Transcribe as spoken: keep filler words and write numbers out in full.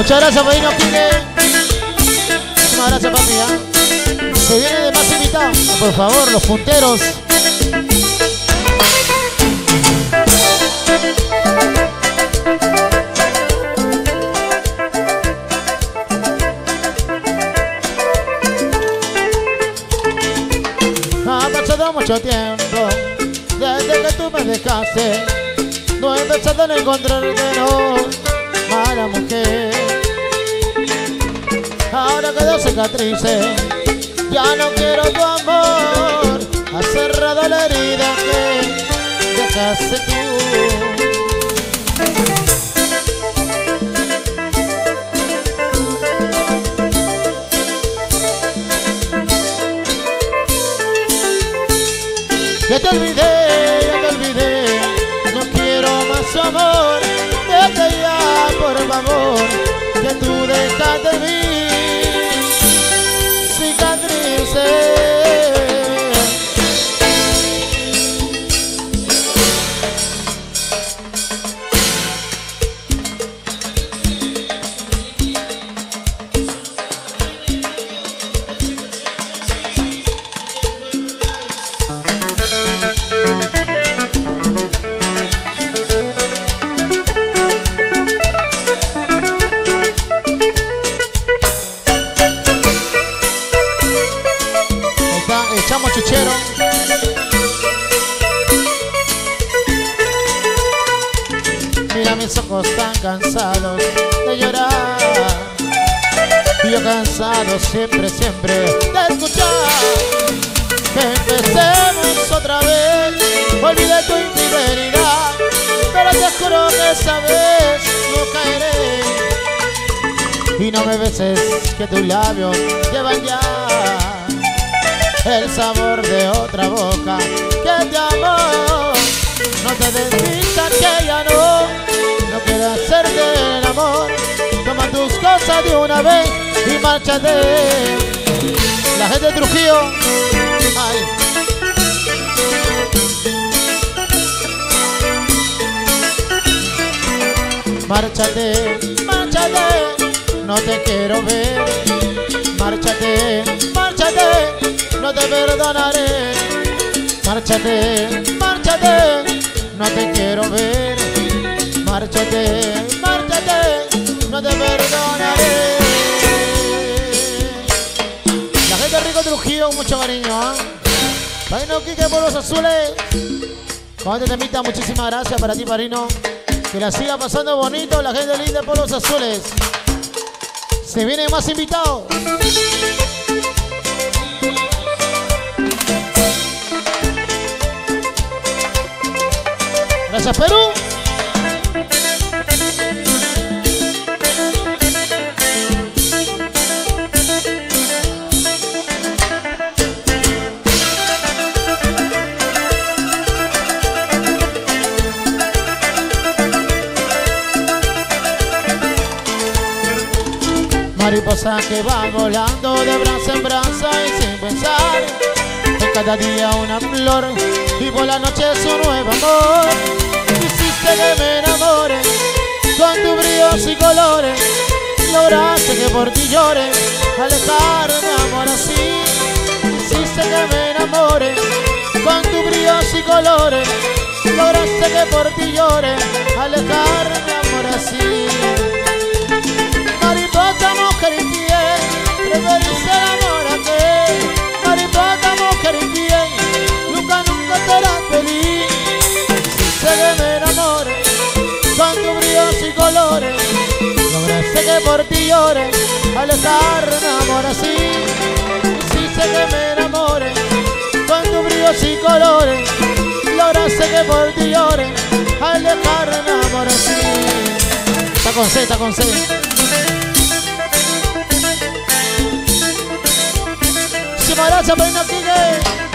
Muchas gracias, Padrino Quique. Muchísimas gracias, papi. ¿eh? Se viene de más invitados. Por favor, los punteros. Ha pasado mucho tiempo desde que tú me dejaste. No he pensado en encontrarte, no, mala mujer. Ahora quedó cicatrices, ya no quiero tu amor. Has cerrado la herida que dejaste tú. Ya te olvidé, ya te olvidé, no quiero más su amor. Vete ya, por favor, que tú dejas de mí cicatrices. Echamos chichero. Mira, mis ojos tan cansados de llorar, y yo cansado siempre, siempre de escuchar. Que empecemos otra vez, olvidé tu infidelidad, pero te juro que esa vez no caeré. Y no me beses, que tus labios llevan ya el sabor de otra boca que te amó. No te desvistas, que ya no, no quiero hacerte el amor. Toma tus cosas de una vez y márchate. La gente de Trujillo, ay. Márchate, márchate, no te quiero ver. Márchate, márchate, no te perdonaré. Márchate, márchate, no te quiero ver. Márchate, márchate, no te perdonaré. La gente de Rico Trujillo, mucho cariño, ¿eh? Padrino Quique por los azules. Con este temita, muchísimas gracias para ti, padrino. Que la siga pasando bonito la gente linda por los azules. Se vienen más invitados. Gracias, Perú. Mariposa que va volando de brasa en brasa y sin pensar, en cada día una flor y por la noche su nuevo amor. Hiciste que me enamore con tu brillos y colores, lograste que por ti llore, alejarme amor así. Hiciste que me enamore con tu brillos y colores, lograste que por ti llore, alejarme amor así. Mariposa, mujer infiel, preferiste el amor a aquel. Mariposa, mujer infiel, nunca, nunca serás feliz. Hiciste que me enamore con tus brillos y colores, lograste que por ti llore, alejarme amor así. Hiciste que me enamore con tus brillos y colores, lograste que por ti llore, alejarme amor así. Está con C, está con C. Muchísimas gracias, Padrino Quique.